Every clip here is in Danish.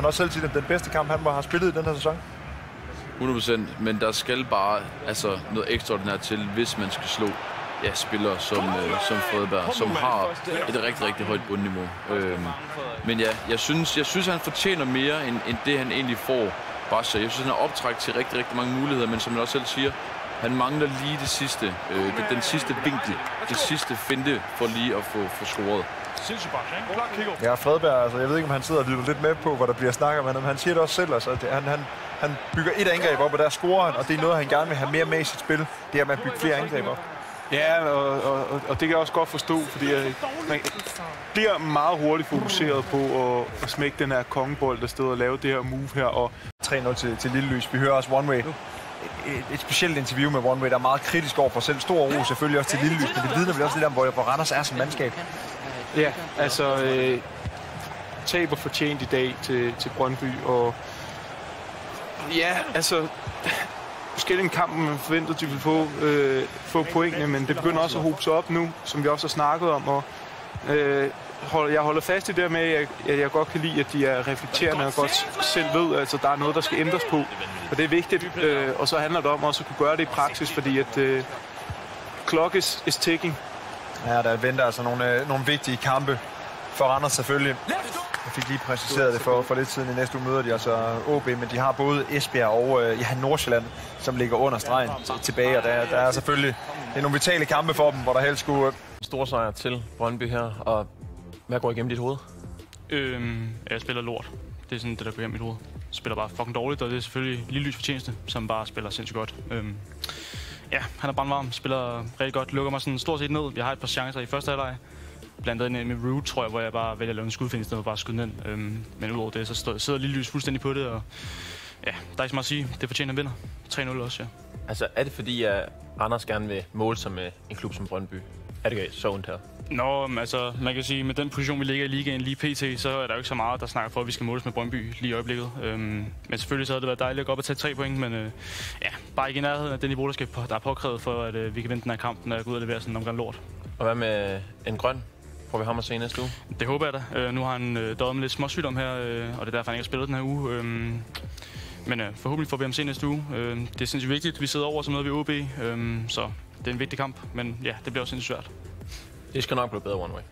han også selv sige, at den bedste kamp, han har spillet i den her sæson. 100%, men der skal bare noget ekstraordinært til, hvis man skal slå spillere som Fredberg, som har et rigtig, rigtig højt bundniveau. Men ja, jeg synes, han fortjener mere, end det, han egentlig får. Jeg synes, han har optrækt til rigtig, rigtig mange muligheder, men som jeg også selv siger, han mangler lige det sidste, den sidste vinkel, det sidste finte for lige at få scoret. Ja, Fredberg, altså, jeg ved ikke, om han sidder og lytter lidt med på, hvad der bliver snakket, men han siger det også selv. Altså, han bygger et angreb op, og der scorer han, og det er noget, han gerne vil have mere med i sit spil. Det er med at bygge flere angreb op. Ja, og det kan jeg også godt forstå, fordi man bliver meget hurtigt fokuseret på at smække den her kongebold afsted og lave det her move her. Og 3-0 til Lillelys. Vi hører også One Way. Et specielt interview med One Way, der er meget kritisk over for selv. Stor ro selvfølgelig også til Lillelys, men det vidner vel også lidt om, hvor Randers er som mandskab. Ja, altså taber fortjent i dag til Brøndby, og ja, altså måske en kamp, man forventede, at de ville få pointene, men det begynder også at hobe sig op nu, som vi også har snakket om, og jeg holder fast i det med, at jeg godt kan lide, at de er reflekterende og godt selv ved, altså der er noget, der skal ændres på, og det er vigtigt, og så handler det om også at kunne gøre det i praksis, fordi at clock is ticking. Ja, der venter altså nogle vigtige kampe for Randers selvfølgelig. Jeg fik lige præciseret det for lidt siden. I næste uge møder de altså OB, men de har både Esbjerg og Nordsjælland, som ligger under stregen tilbage. Og der er selvfølgelig nogle vitale kampe for dem, hvor der helst skulle... Stor sejr til Brøndby her, og hvad går igennem dit hoved? Jeg spiller lort. Det er sådan det, der går igennem mit hoved. Jeg spiller bare fucking dårligt, og det er selvfølgelig Lillelys fortjeneste, som bare spiller sindssygt godt. Ja, han er brandvarm, spiller rigtig godt, lukker mig sådan stort set ned. Jeg har et par chancer i første halvleg. Blandt andet med Root, tror jeg, hvor jeg bare vælger at lave en skudfinde i stedet for bare at skyde den ind. Men udover det, så sidder Lillelys fuldstændig på det, og ja, der er ikke så meget at sige. Det fortjener, han vinder. 3-0 også, ja. Altså, er det fordi, at Randers gerne vil måle sig med en klub som Brøndby? Er det så ondt her? Nå, altså, man kan sige, med den position, vi ligger i ligaen lige pt., så er der jo ikke så meget, der snakker for, at vi skal måles med Brøndby lige i øjeblikket. Men selvfølgelig så havde det været dejligt at gå op og tage 3 point, men ja, bare ikke i nærheden af det niveau, der er påkrævet for, at vi kan vinde den her kamp, når jeg går ud og leverer sådan en omgang lort. Og hvad med en grøn? Får vi ham at se næste uge? Det håber jeg da. Nu har han døjet med lidt småsygdom her, og det er derfor, han ikke har spillet den her uge. Men forhåbentlig får vi ham se næste uge. Det er sindssygt vigtigt. Vi sidder over som noget ved OB, så det er en vigtig kamp. Men ja, det bliver også sindssygt svært. Det skal nok blive bedre One Way.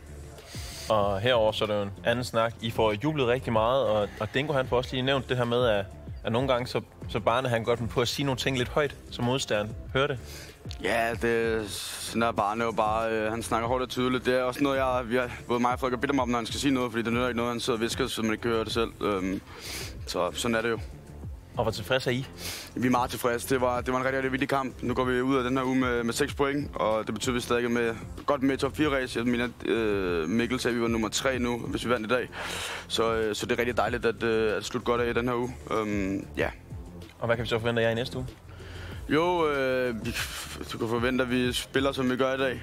Og herover så er det jo en anden snak. I får jublet rigtig meget, og Dingo han får også lige nævnt det her med, at nogle gange så Barne han godt på at sige nogle ting lidt højt som modstanderen. Hører det? Ja, sådan er Barne jo bare. Han snakker hårdt og tydeligt. Det er også noget, både mig og Frederik har bedt ham om, når han skal sige noget, fordi det er ikke noget, han sidder og visker, så man ikke kan høre det selv. Så sådan er det jo. Og hvor tilfreds er I? Vi er meget tilfredse. Det var en rigtig, rigtig vigtig kamp. Nu går vi ud af den her uge med 6 point, og det betyder, at vi stadig er godt med i top 4-race. Jeg mener, Mikkel sagde, at vi var nummer 3 nu, hvis vi vandt i dag. Så det er rigtig dejligt at slutte godt af i den her uge. Ja. Og hvad kan vi så forvente af jer i næste uge? Jo, du kan forvente, at vi spiller, som vi gør i dag.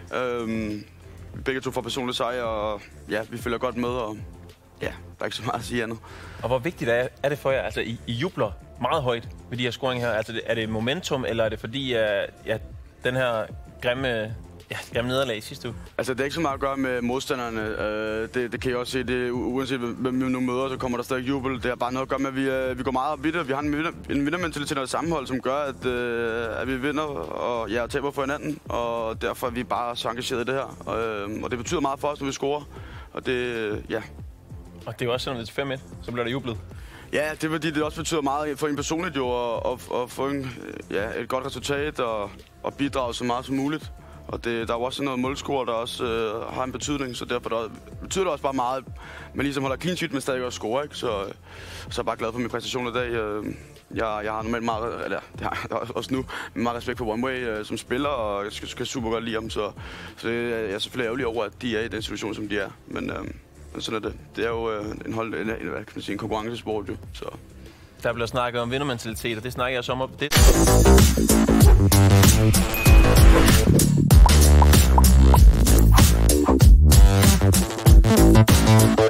Vi begge to får personlig sejr, og ja, vi følger godt med, og ja, der er ikke så meget at sige andet. Og hvor vigtigt er det for jer? Altså, I jubler meget højt ved de her scoringer her. Altså, er det momentum, eller er det fordi, den her grimme nederlag i sidste uge? Altså, det er ikke så meget at gøre med modstanderne. Det kan jeg også se. Uanset hvem vi nu møder, så kommer der stadig jubel. Det er bare noget at gøre med, at vi går meget op i det. Vi har en vindermentalitet og et sammenhold, som gør, at vi vinder og taber for hinanden. Og derfor er vi bare så engageret i det her. Og det betyder meget for os, når vi scorer. Og det, ja. Og det er jo også sådan, at det er 5-1, så bliver der jublet. Ja, det er fordi, det også betyder meget for en personligt jo, at få et godt resultat og bidrage så meget som muligt. Og der er jo også noget målscore, der også har en betydning, så derfor betyder det også bare meget, at man ligesom holder clean sheet, men stadig også scorer, ikke? Så er jeg bare glad for min præstation i dag. Jeg har normalt meget, eller det har jeg også nu, meget respekt for One Way som spiller, og jeg skal super godt lide ham, så jeg er selvfølgelig ærgerlig over, at de er i den situation, som de er. Men sådan er det. Det er jo en konkurrencesport, jo. Så. Der bliver snakket om vindermentalitet, og det snakker jeg så om. Det